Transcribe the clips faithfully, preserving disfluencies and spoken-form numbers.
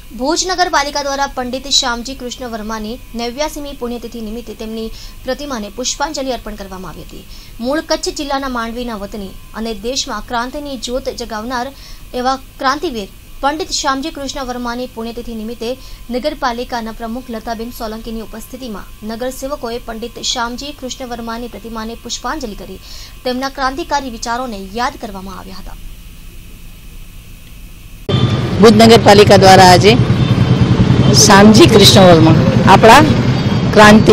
ભુજ નગરપાલિકા દ્વારા પંડિત શ્યામજી કૃષ્ણ વર્માની નેવ્યાસીમી પુણ્યતિથિ નિમિત્તે તેમની પ્રતિમાને પુષ્પાંજલિ અર્પણ કરવામાં આવી હતી। મૂળ કચ્છ જિલ્લાના માંડવીના વતની અને દેશમાં ક્રાંતિની જ્યોત જગાવનાર એવા ક્રાંતિવીર પંડિત શ્યામજી કૃષ્ણ વર્માની પુણ્યતિથિ નિમિત્તે નગરપાલિકાના પ્રમુખ લતાબેન સોલંકીની ઉપસ્થિતિમાં નગરસેવકોએ પંડિત શ્યામજી કૃષ્ણ વર્માની પ્રતિમાને પુષ્પાંજલિ કરી તેમના ક્રાંતિકારી વિચારોને યાદ કરવામાં આવ્યા હતા। भुज नगरपालिका द्वारा आज श्यामजी कृष्ण वर्मा अपना क्रांति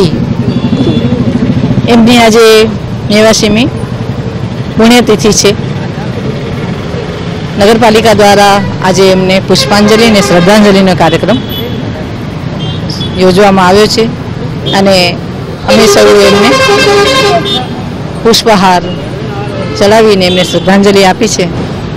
एमनी आज नेवासीमी पुण्यतिथि है। नगरपालिका द्वारा आज एमने पुष्पांजलि ने श्रद्धांजलि कार्यक्रम योजवामां आव्यो छे अने अमे सौ एमने पुष्पहार चलावीने एमने श्रद्धांजलि आपी छे।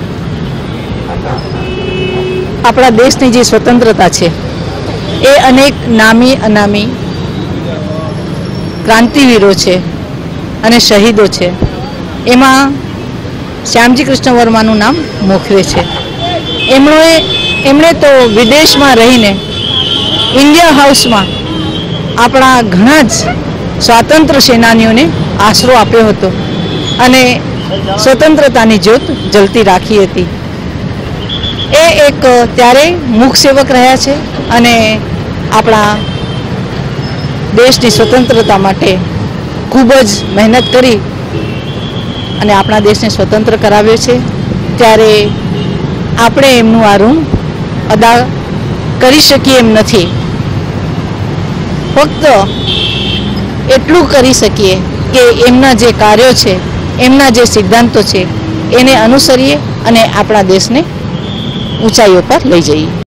अपना देश की जो स्वतंत्रता है ये अनेक नामी अनामी क्रांतिवीरों है अने शहीदों है। एमां श्यामजी कृष्ण वर्मानु नाम मोखरे है। एमणे एमणे तो विदेश में रहीने इंडिया हाउस में अपना घणा ज स्वातंत्र्य सेनानीओं ने आसरो आप्यो हतो अने स्वतंत्रतानी ज्योत जलती राखी हती। ए एक त्यारे मुख सेवक रह्या छे अने आपणा देशनी स्वतंत्रता माटे खूब ज मेहनत करी अने आपणा देशने स्वतंत्र कराव्यो छे। त्यारे आपणे एमनुं आ ऋण अदा करी शकीए एम नथी। फक्त एटલું કરી શકીએ કે એમના જે કાર્યો છે એમના જે સિદ્ધાંતો છે એને અનુસરીએ અને આપણા દેશને ऊंचाईओं पर लई जाइए।